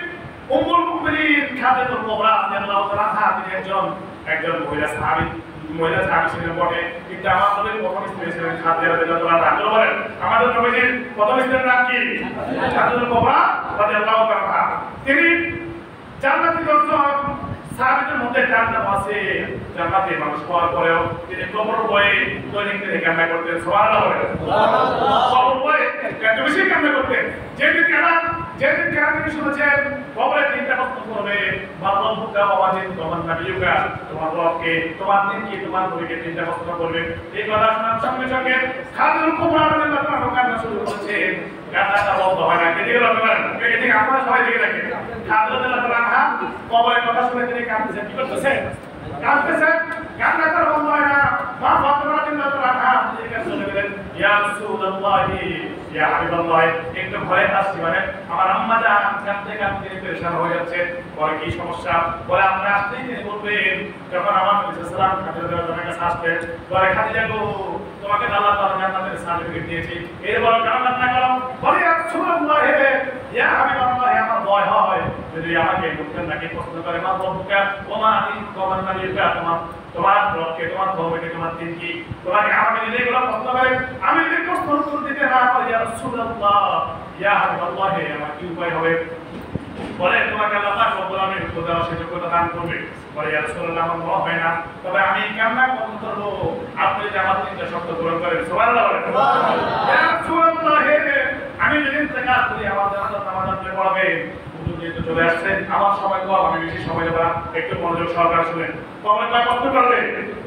উম্মুল মুমিনিন খাদিজাতুল কুবরা রাদিয়াল্লাহু তাআলা আনহা তিনি একজন একজন মহিলা সাহাবী মহিলা সাহাবী ছিলেন বটে, কিন্তু আমার নবীর প্রথম স্ত্রী ছিলেন খাদিজা রাদিয়াল্লাহু তাআলা আনহা। বলেন আমাদের নবীর প্রথম স্ত্রীর নাম কি? খাদিজাতুল কুবরা রাদিয়াল্লাহু তাআলা আনহা। তিনি জান্নাতি দর্শক সাহাবীদের মধ্যে তার নাম আছে। জান্নাতে মানুষ পাওয়ার পরেও তিনি কবর বয়ে দৈনিক তিনি কান্না করতেন। সুবহানাল্লাহ বলেন। কবর বয়ে এত বেশি কান্না করতেন, যেদিন কান্না যেদিন কান্না তিনি শুনেছেন কবরে তিনটা প্রশ্ন করবে, বাবা বুকা বাবা দিন তোমার নাবিয়ুকা, তোমার রবকে, তোমার দিন কি, তোমার নবীকে তিনটা প্রশ্ন করবে। এই কথা শোনার সঙ্গে সঙ্গে খাদিজাতুল কুবরা রাদিয়াল্লাহু তাআলা কান্না শুরু করেছেন। কান্নাটা বন্ধ হয় না। এদিকে লক্ষ্য করেন, এদিকে আপনারা সবাই দিকে দেখেন। খাদিজা রাদিয়াল্লাহু তাআলা কবরের কথা শুনে তিনি কাঁদতেছেন। কি করতেছেন? কাঁদতেছেন। কান্নাটা বন্ধ হয় না। মা ফাতেমা রাদিয়াল্লাহু তাআলা তিনি কাছে চলে গেলেন, ইয়া রাসূলুল্লাহি ইয়া হাবিবাল্লাহ, একটু ভয় আসছে, মানে আমার আম্মা জান কাঁদতে কাঁদতে পেরেশান হয়ে যাচ্ছে। বলে কি সমস্যা? বলে আপনি আসতেই তিনি বলবেন, যখন আমার নবী সাল্লাল্লাহু আলাইহি ওয়াসাল্লাম খাদিজা রাদিয়াল্লাহু তাআলার কাছে আসলেন, বলে খাদিজা গো, তোমাকে আল্লাহ তাআলা জান্নাতের সার্টিফিকেট দিয়েছি, এরপর জান্নাত না করো। বলে ইয়া রাসূলুল্লাহ ইয়া হাবিবাল্লাহ, আমার ভয় হয় যদি আমাকে লোকজন নাকি প্রশ্ন করে, মা রব্বুকা ওয়া মা দিন তোমার নাবিয়ুকা, তোমার তোমার রবকে, তোমার ধর্মকে, তোমার দিন কি, তোমাকে আমাকে যদি এগুলো প্রশ্ন করে আমি যদি প্রশ্ন উত্তর দিতে না পারি, ইয়া রাসূলুল্লাহ ইয়া হাবিবাল্লাহ, আমার কি উপায় হবে? বলে তোমাকে আল্লাহ পাক রব্বুল আলামিন উত্তর দেওয়ার সেই যোগ্যতা দান করবে। বলে ইয়া রাসূলুল্লাহ আমার মনে হয় না, তবে আমি কামনা করব আপনি যদি আমার তিনটা শর্ত পূরণ করেন। সুবহানাল্লাহ বলেন। ইয়া রাসূলুল্লাহ আমি যদি ইন্তেকাল করি আমার জানাজা নামাজ আপনি পড়াবেন। যেহেতু চলে আসছেন আমার সময় কম, আমি বেশি সময় দেব না, একটু মনোযোগ সহকারে শুনেন। কবরে কয় প্রশ্ন করবে?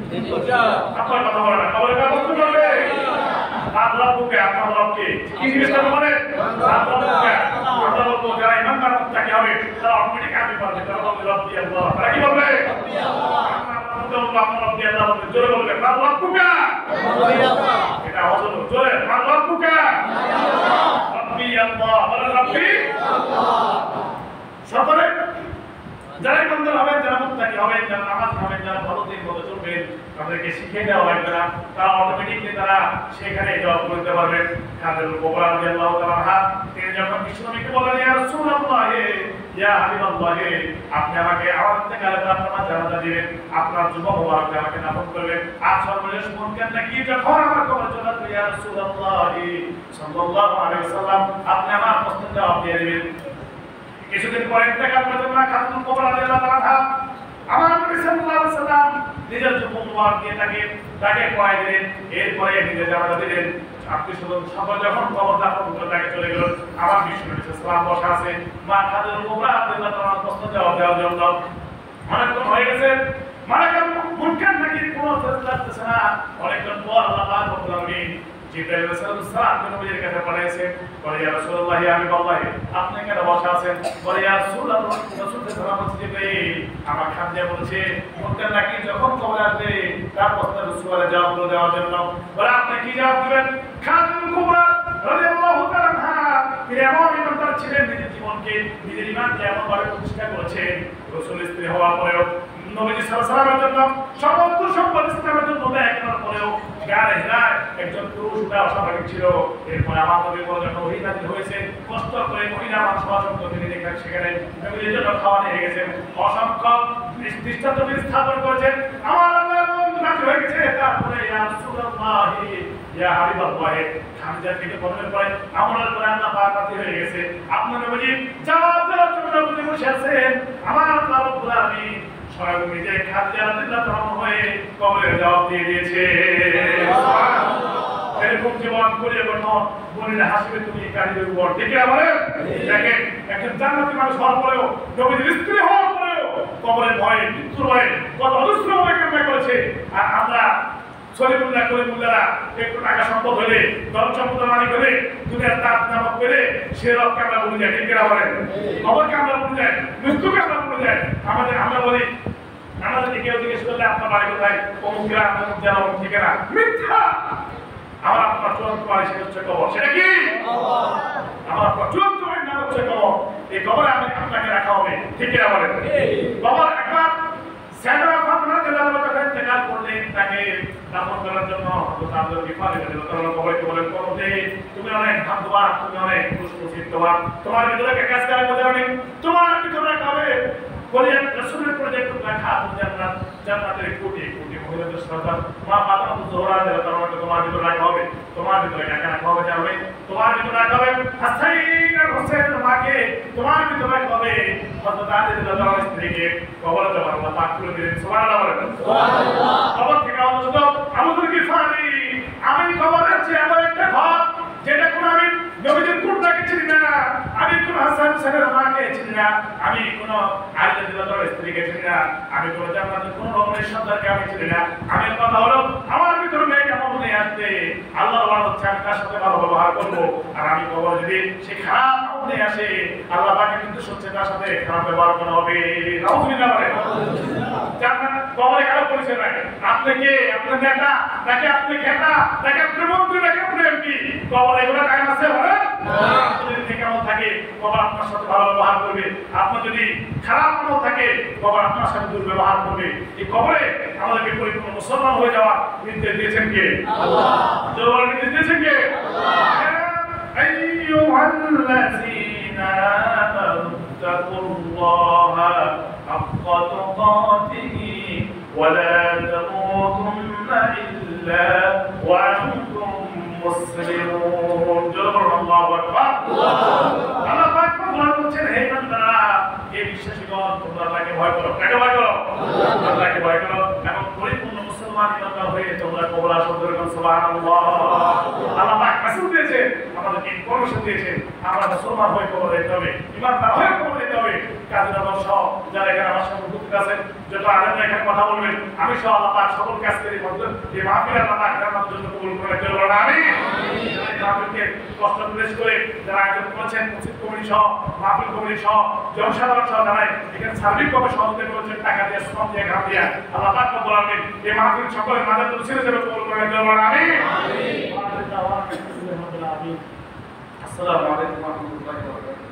আপনার কথা বলে না। কবরে কয় প্রশ্ন করবে? আল্লাহ বুকে, আপনার রবকে কি জিনিসটা বলে? আল্লাহ বুকে, আল্লাহ বলবো যারা ইমানদার মুত্তাকি হবে তারা অটোমেটিক আমি পারবে, তারা বলবে রব্বি আল্লাহ। তারা কি বলবে? আপনার রব্বি আল্লাহ বলবে। জোরে বলবে আল্লাহ বুকে, এটা হলো জোরে আল্লাহ বুকে, রব্বি আল্লাহ। বলে রব্বি আল্লাহ। সকলে যারা ইমানদার হবেন, যারা মুত্তাকি হবেন, যারা নামাজ হবেন, যারা ভালো দিন মতো চলবেন, তাদেরকে শিখিয়ে দেওয়া লাগবে না, তারা অটোমেটিকলি তারা সেখানে জব করতে পারবেন। খাদিজাতুল কুবরা রাদিয়াল্লাহু তাআলা আনহা তিনি যখন বিশ্বনবীকে বললেন, ইয়া রাসূলুল্লাহ ইয়া হাবিবাল্লাহ, আপনি আমাকে আমার ইন্তেকালের পর আপনার জানাজা দিবেন, আপনার যুবক মোবারক আমাকে দাফন করবেন, আর সর্বশেষ মনকেন নাকি যখন আমার কবরে চলে আসবে, ইয়া রাসূলুল্লাহ সাল্লাল্লাহু আলাইহি ওয়াসাল্লাম, আপনি আমার প্রশ্নের জবাব দিয়ে দিবেন। কিছুদিন পরে ইন্তেকাল করলেন না খাদিজাতুল কুবরা রাদিয়াল্লাহু তাআলা আনহা। আমার নবী সাল্লাল্লাহু আলাইহি ওয়াসাল্লাম নিজের যুবক মোবারক দিয়ে তাকে তাকে পড়াই দিলেন, এরপরে নিজে জানাজা দিলেন। আত্মীয়-স্বজন সকল যখন কবর দাফন করে তাকে চলে গেল, আমার বিশ্বনবী সাল্লাল্লাহু আলাইহি ওয়াসাল্লাম বসা আছে। মা খাদিজাতুল কুবরা রাদিয়াল্লাহু তাআলা প্রশ্ন জবাব দেওয়ার জন্য অনেকক্ষণ হয়ে গেছে, মালাকুল মুনকার নাকি কোনো ফেরেশতা আসতেছে না। অনেকক্ষণ পর আল্লাহ পাক রব্বুল আলামিন জিবরাইল আলাইহিস সালাম নবীর কাছে পাঠাইছেন। বলে ইয়া রাসূলুল্লাহ আমি বললাই আপনি কেন বসা আছেন? বলে ইয়া রাসূলুল্লাহ রাসূলকে সালাম জিবরাইল আমার খাদিজা বলেছে মুনকার নাকি যখন কবরে আসবে তার প্রশ্নের উত্তরে জবাব দেওয়ার জন্য। বলে আপনি কি জবাব দিবেন? খাদিজাতুল কুবরা রাদিয়াল্লাহু তাআলা আনহা তিনি এমন ইমানদার ছিলেন, নিজের জীবনকে নিজের ইমানকে এমনভাবে প্রতিষ্ঠা করেছেন, রাসূল স্ত্রী হওয়ার পরেও নবীজি সাল্লাল্লাহু আলাইহি ওয়াসাল্লামের জন্য সমস্ত সম্পদ ইসলামের জন্য ত্যাগ করার পরেও গায়ে হিরায় একজন পুরুষ উঠা অস্বাভাবিক ছিল। এরপরে আমার নবীর পরে যখন ওহী নাযিল হয়েছে, কষ্ট করে মহিলা মানুষ অসংখ্য তিনি দেখেন সেখানে নবীর জন্য খাওয়া নিয়ে গেছেন, অসংখ্য দৃষ্টান্ত তিনি স্থাপন করেছেন। আমার আল্লাহ নাযিল হয়ে গেছে, তারপরে ইয়া রাসূলুল্লাহ ইয়া হাবিবাল্লাহ খাদিজা থেকে বর্ণনা করে আমলের পরে আল্লাহ পাক রাজি হয়ে গেছে। আপনার নবীজি জবাব দেওয়ার জন্য নবীজি বসে আছেন। আমার আল্লাহ রাব্বুল আলামিন স্বয়ং নিজে খাদিজা রাদিয়াল্লাহু তাআলা হয়ে কবরের জবাব দিয়ে দিয়েছে। সুবহানাল্লাহ। এরকম জীবন করে গঠন বলিলে হাসিবে তুমি কাহিদের উপর। ঠিক আছে বলেন? দেখেন একজন জান্নাতি মানুষ হওয়ার পরেও, নবীজির স্ত্রী হওয়ার পরেও কবরের ভয়ে, মৃত্যুর ভয়ে কত অজস্রভাবে কান্না করেছে। আর আমরা সলিমুল্লাহ কলিমুল্লাহরা একটু টাকা সম্পদ হলে, ধন সম্পদের মালিক হলে, দুনিয়ার তাজ নামক পেলে সে রবকে আমরা ভুলে যাই। ঠিক আছে বলেন? খবরকে আমরা ভুলে যাই, মৃত্যুকে আমরা ভুলে যাই। আমাদের আমরা বলি আমরা যদি কেউ জিজ্ঞেস করলে আপনার বাড়ি কোথায়, অমুক গ্রাম, অমুক জেলা, অমুক ঠিকানা, মিথ্যা। আমার আপনার চূড়ান্ত বাড়ি সেটা হচ্ছে কবর। সেটা কি? আমার আপনার চূড়ান্ত বাড়ির নাম হচ্ছে কবর। এই কবরে আমি আপনাকে রাখা হবে। ঠিক আছে বলেন? বাবার একবার সেন্টার অফ আপনার জেলা ইন্তেকাল করলেন তাকে দাফন করার জন্য হযরত আব্দুল গিফারি রাদিয়াল্লাহু তাআলা কবরকে বলেন কবরে তুমি অনেক ভাগ্যবান তুমি অনেক খুশনসিববান তোমার ভিতরে কাজ করে বোঝানি তোমার ভিতরে কাবে কোরিয়ান রাসূলের প্রজেক্ট লেখা জান্নাত জান্নাতের কোটি কোটি মহিলাদের সাথে মা ফাতেমা জোহরা রাদিয়াল্লাহু তাআলা তোমার ভিতরে রাখা হবে তোমার ভিতরে কাকে রাখা হবে জানবে তোমার ভিতরে রাখা হবে হাসাইন আর হোসেনের মাকে তোমার ভিতরে রাখা হবে হযরত আলী রাদিয়াল্লাহু তাআলার স্ত্রীকে কবরে দেওয়ার আল্লাহ পাক করে দিলেন সুবহানাল্লাহ বলেন সুবহানাল্লাহ কবর থেকে আওয়াজ হলো আবুল গিফারি আমি কবরে আছি আমার একটা ঘর যেটা কোন আমি নবীদের কুরবাকে চিনি না আমি কোন হাসান হোসেনের মাকে চিনি না আমি কোন আলী রাদিয়াল্লাহু তাআলার স্ত্রীকে চিনি না আমি কোন জান্নাতের কোন রকমের সন্তানকে আমি চিনি না আমি কথা হলো আমার ভিতরে মেয়ে কেমন মনে আসছে আল্লাহর ওয়াদা হচ্ছে আমি তার সাথে ভালো ব্যবহার করবো আর আমি কবর যদি সে খারাপ মনে আসে আল্লাহ পাকে কিন্তু সত্যি তার সাথে খারাপ ব্যবহার করা হবে নাউযুবিল্লাহ বলে জান্নাত কবরে কারো পরিচয় নাই আপনি কে আপনি নেতা নাকি আপনি খেতা নাকি আপনি মন্ত্রী নাকি আপনি এমপি কবরে এগুলো টাইম আছে বলে না যদি কেমন থাকে কবর আপনার সাথে ভালো ব্যবহার করবে আপনি যদি খারাপ মন থাকে কবর আপনার সাথে দুর্ব্যবহার করবে এই কবরে আমাদেরকে পরিপূর্ণ মুসলমান হয়ে যাওয়া নির্দেশ দিয়েছেন কে আল্লাহ জোর নির্দেশ দিয়েছেন কে আল্লাহ আইয়ুহাল্লাযীনা আমানু তাকুল্লাহা হাক্কা তুকাতিহি ওয়া লা তামুতুন্না ইল্লা ওয়া আনতুম মুসলিমুন জোর আল্লাহু আকবার আল্লাহ পাক বলেছেন হে বান্দারা এই বিশ্বাসীগণ তোমরা আল্লাহকে ভয় করো কাকে ভয় করো আল্লাহকে ভয় করো এবং পরিপূর্ণ মুসলমান ইমানদার হয়ে তোমরা কবর আসো দরকার সুবহানাল্লাহ আল্লাহ পাক রাসূল দিয়েছে আমাদেরকে ইনফরমেশন দিয়েছে আমরা মুসলমান হয়ে কবর যেতে হবে ইমানদার হয়ে কবর যেতে হবে কাজী নগর সহ যারা এখানে আমার সাথে উপস্থিত আছেন যত আলেমরা এখানে কথা বলবেন আমি সহ আল্লাহ পাক সকল কাজ করে এই মাহফিল আল্লাহ পাক আমাদের জন্য কবুল করে রাখতে বলেন আমিন মাহফিলকে কষ্ট প্রদেশ করে যারা আয়োজন করেছেন মসজিদ কমিটি সহ মাহফিল কমিটি সহ জনসাধারণ সহ যারা এখানে সার্বিকভাবে সহযোগিতা করেছেন টাকা দিয়ে শ্রম দিয়ে ঘাম দিয়ে আল্লাহ পাক কবুল করবেন এই মাহফিল সকলের মাঝে তুলসির জন্য কবুল করে রাখতে বলেন আমিন আমিন আসসালামু আলাইকুম ওয়া রাহমাতুল্লাহি ওয়া বারাকাতুহু